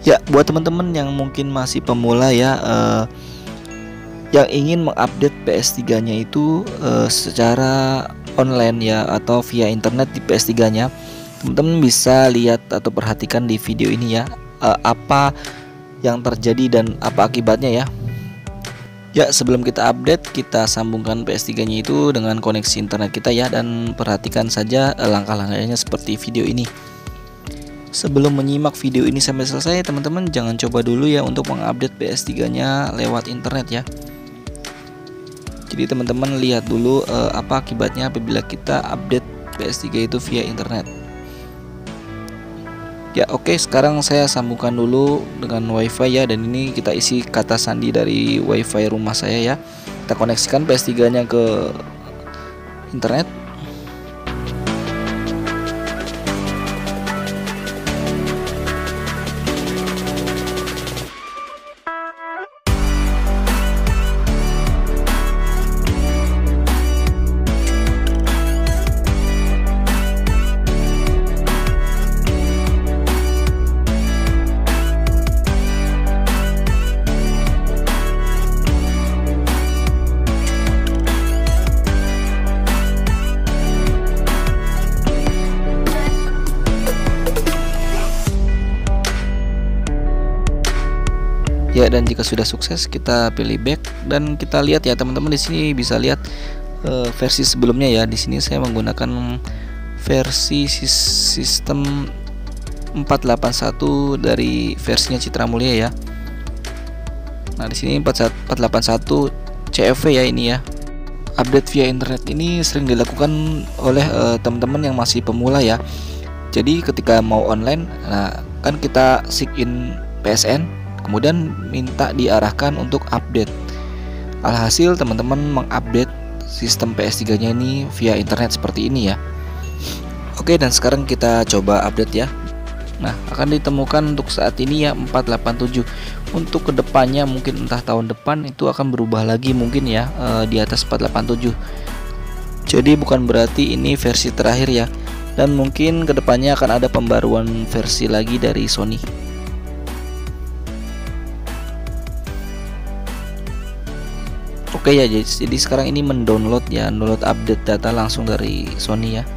Ya, buat teman-teman yang mungkin masih pemula ya, yang ingin mengupdate PS3-nya itu secara online ya atau via internet di PS3-nya, teman-teman bisa lihat atau perhatikan di video ini ya, apa yang terjadi dan apa akibatnya ya. Ya, sebelum kita update, kita sambungkan PS3-nya itu dengan koneksi internet kita ya, dan perhatikan saja langkah-langkahnya seperti video ini. Sebelum menyimak video ini sampai selesai, teman-teman jangan coba dulu ya untuk mengupdate PS3-nya lewat internet ya. Jadi teman-teman lihat dulu apa akibatnya apabila kita update PS3 itu via internet. Ya oke, sekarang saya sambungkan dulu dengan WiFi ya, dan ini kita isi kata sandi dari WiFi rumah saya ya. Kita koneksikan PS3-nya ke internet. Ya, dan jika sudah sukses kita pilih back dan kita lihat ya teman-teman, di sini bisa lihat versi sebelumnya ya. Di sini saya menggunakan versi sistem 481 dari versinya Citra Mulia ya. Nah, di sini 481 CFV ya ini ya. Update via internet ini sering dilakukan oleh teman-teman yang masih pemula ya. Jadi ketika mau online, nah kan kita sign in PSN, kemudian minta diarahkan untuk update. Alhasil teman-teman mengupdate sistem PS3-nya ini via internet seperti ini ya. Oke, dan sekarang kita coba update ya. Nah, akan ditemukan untuk saat ini ya 487. Untuk kedepannya mungkin entah tahun depan itu akan berubah lagi mungkin ya, di atas 487. Jadi bukan berarti ini versi terakhir ya. Dan mungkin kedepannya akan ada pembaruan versi lagi dari Sony. Oke ya, jadi sekarang ini mendownload ya, download update data langsung dari Sony ya.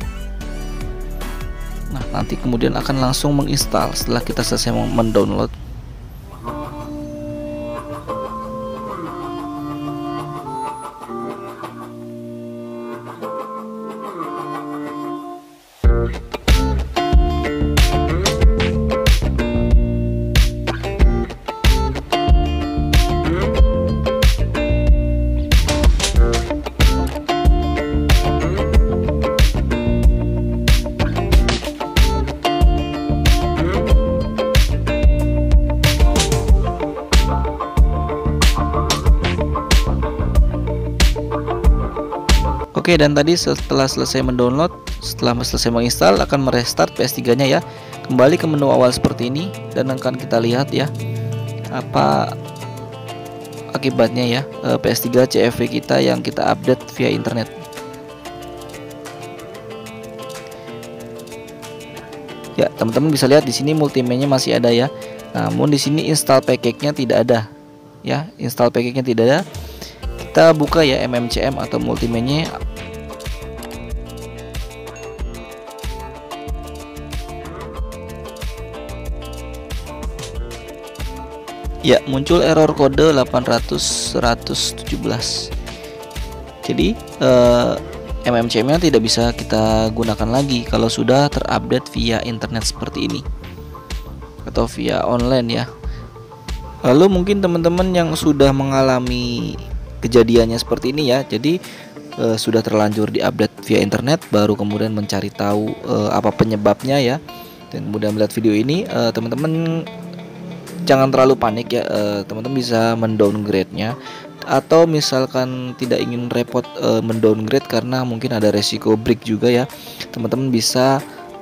Nah, nanti kemudian akan langsung menginstal setelah kita selesai mendownload. Oke, dan tadi setelah selesai mendownload, setelah selesai menginstal, akan merestart PS3-nya ya. Kembali ke menu awal seperti ini, dan akan kita lihat ya apa akibatnya ya PS3 CFV kita yang kita update via internet. Ya, teman-teman bisa lihat di sini multimenya masih ada ya. Namun di sini install package-nya tidak ada. Ya, install package-nya tidak ada. Kita buka ya MMCM atau multimenya. Ya, muncul error kode 800/117. Jadi MMCM-nya tidak bisa kita gunakan lagi kalau sudah terupdate via internet seperti ini atau via online ya. Lalu mungkin teman-teman yang sudah mengalami kejadiannya seperti ini ya, jadi sudah terlanjur diupdate via internet, baru kemudian mencari tahu apa penyebabnya ya, dan kemudian melihat video ini, teman-teman jangan terlalu panik ya. Teman-teman bisa mendowngrade-nya, atau misalkan tidak ingin repot mendowngrade karena mungkin ada resiko break juga ya, teman-teman bisa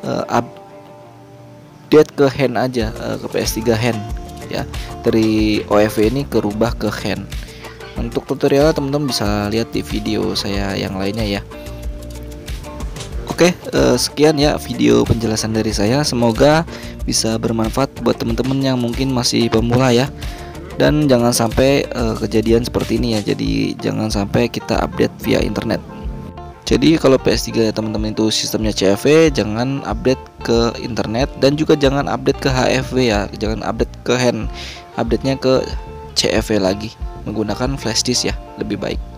update ke hand aja, ke PS3 hand ya, dari OFW ini ke rubah ke hand. Untuk tutorial teman-teman bisa lihat di video saya yang lainnya ya. Oke, sekian ya video penjelasan dari saya. Semoga bisa bermanfaat buat teman-teman yang mungkin masih pemula ya. Dan jangan sampai kejadian seperti ini ya. Jadi jangan sampai kita update via internet. Jadi kalau PS3 teman-teman itu sistemnya CFV, jangan update ke internet dan juga jangan update ke HFV ya. Jangan update ke hand, update-nya ke CFV lagi menggunakan flash disk ya, lebih baik.